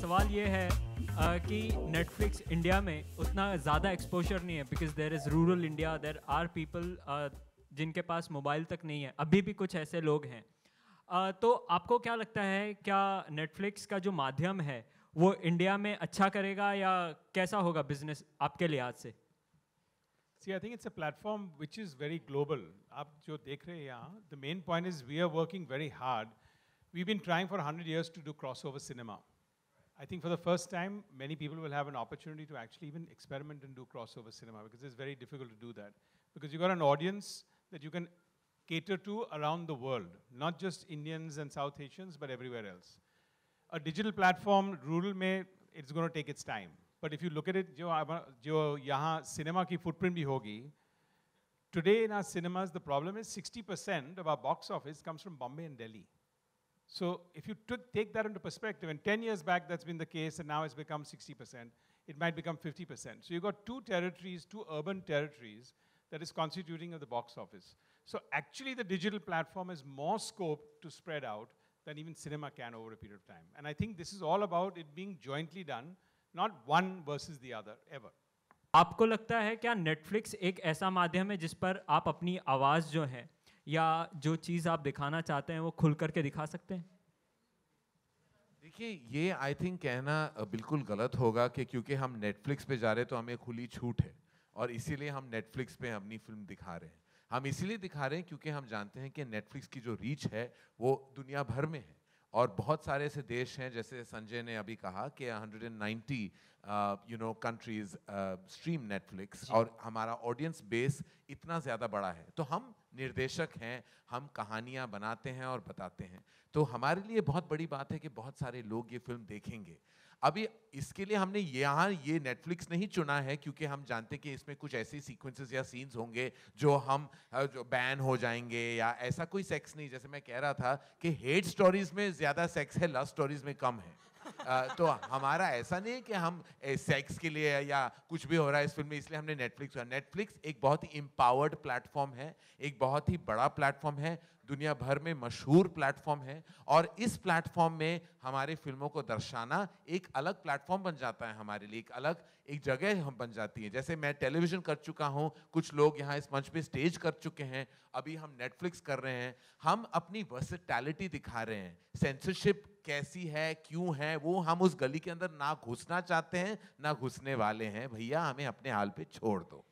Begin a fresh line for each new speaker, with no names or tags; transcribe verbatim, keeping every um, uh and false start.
सवाल ये है uh, कि नेटफ्लिक्स इंडिया में उतना ज़्यादा एक्सपोजर नहीं है because there is rural India, there are people जिनके पास मोबाइल तक नहीं है, अभी भी कुछ ऐसे लोग हैं। uh, तो आपको क्या लगता है, क्या नेटफ्लिक्स का जो माध्यम है वो इंडिया में अच्छा करेगा या कैसा होगा बिजनेस आपके लिहाज से?
See, I think it's a platform which is very global. आप जो देख रहे हैं यहाँ, the main point is we are working very hard. We've been trying for one hundred years to do crossover cinema. I think for the first time, many people will have an opportunity to actually even experiment and do crossover cinema because it's very difficult to do that. Because you've got an audience that you can cater to around the world, not just Indians and South Asians, but everywhere else. A digital platform, rural में, it's going to take its time. But if you look at it, जो जो यहाँ cinema की footprint भी होगी, today in our cinemas, the problem is sixty percent of our box office comes from Bombay and Delhi. So if you took, take that into perspective, and ten years back that's been the case, and now it's become sixty percent, it might become fifty percent. So you've got two territories, two urban territories that is constituting of the box office. So actually the digital platform has more scope to spread out than even cinema can over a period of time. And I think this is all about it being jointly done, not one versus the other, ever.
आपको लगता है क्या Netflix एक ऐसा माध्यम है जिस पर आप अपनी आवाज़ जो है या जो चीज़ आप दिखाना चाहते हैं वो खुल करके दिखा सकते हैं?
देखिए, ये आई थिंक कहना बिल्कुल गलत होगा कि क्योंकि हम नेटफ्लिक्स पे जा रहे हैं तो हमें खुली छूट है और इसीलिए हम नेटफ्लिक्स पे अपनी फिल्म दिखा रहे हैं। हम इसीलिए दिखा रहे हैं क्योंकि हम जानते हैं कि नेटफ्लिक्स की जो रीच है वो दुनिया भर में है और बहुत सारे ऐसे देश हैं, जैसे संजय ने अभी कहा कि one hundred ninety you know countries stream Netflix और हमारा ऑडियंस बेस इतना ज़्यादा बड़ा है। तो हम निर्देशक हैं, हम कहानियाँ बनाते हैं और बताते हैं, तो हमारे लिए बहुत बड़ी बात है कि बहुत सारे लोग ये फिल्म देखेंगे। अभी इसके लिए हमने यहाँ ये नेटफ्लिक्स नहीं चुना है क्योंकि हम जानते हैं कि इसमें कुछ ऐसे सीक्वेंसेस या सीन्स होंगे जो हम जो बैन हो जाएंगे, या ऐसा कोई सेक्स नहीं। जैसे मैं कह रहा था कि हेट स्टोरीज में ज़्यादा सेक्स है, लव स्टोरीज में कम है। Uh, तो हमारा ऐसा नहीं है कि हम सेक्स के लिए या कुछ भी हो रहा है इस फिल्म में इसलिए हमने नेटफ्लिक्स नेटफ्लिक्स एक बहुत ही एम्पावर्ड प्लेटफॉर्म है, एक बहुत ही बड़ा प्लेटफॉर्म है, दुनिया भर में मशहूर प्लेटफॉर्म है और इस प्लेटफॉर्म में हमारे फिल्मों को दर्शाना एक अलग प्लेटफॉर्म बन जाता है हमारे लिए, एक अलग एक जगह हम बन जाती है। जैसे मैं टेलीविजन कर चुका हूँ, कुछ लोग यहाँ इस मंच पे स्टेज कर चुके हैं, अभी हम नेटफ्लिक्स कर रहे हैं, हम अपनी वर्सेटैलिटी दिखा रहे हैं। सेंसरशिप कैसी है, क्यों है, वो हम उस गली के अंदर ना घुसना चाहते हैं ना घुसने वाले हैं। भैया हमें अपने हाल पे छोड़ दो।